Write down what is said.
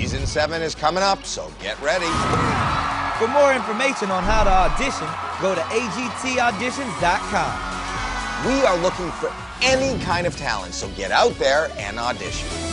Season 7 is coming up, so get ready. For more information on how to audition, go to agtauditions.com. We are looking for any kind of talent, so get out there and audition.